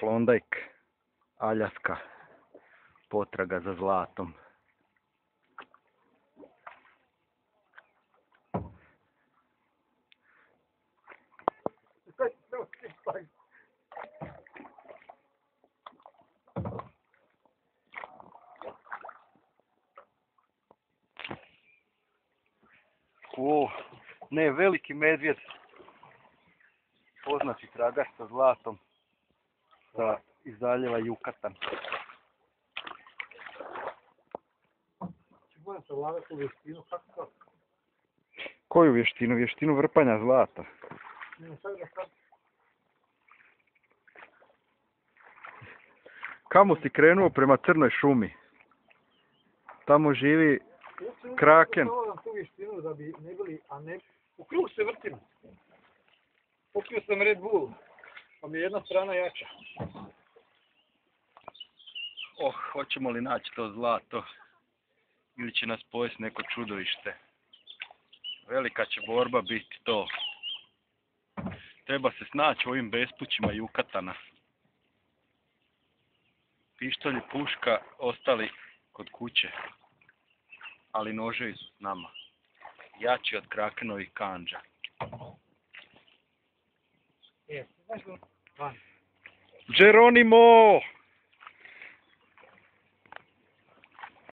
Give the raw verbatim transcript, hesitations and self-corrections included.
Klondajk, Aljaska, potraga za zlatom. O, ne, veliki medvjed, poznati tragač sa zlatom, sa iz zaljeva Jukatan. Koju vještinu? Vještinu vrpanja zlata. Kamo si krenuo? Prema Crnoj šumi. Tamo živi kraken. U krug se vrtim. Popio sam Red Bull, pa mi je jedna strana jača. Oh, hoćemo li naći to zlato? Ili će nas pojesti neko čudovište? Velika će borba biti to. Treba se snaći u ovim bespućima Jukatana. Pištolj i puška ostali kod kuće. Ali noževi su s nama. Jači od krakenovih kandža. Geronimo!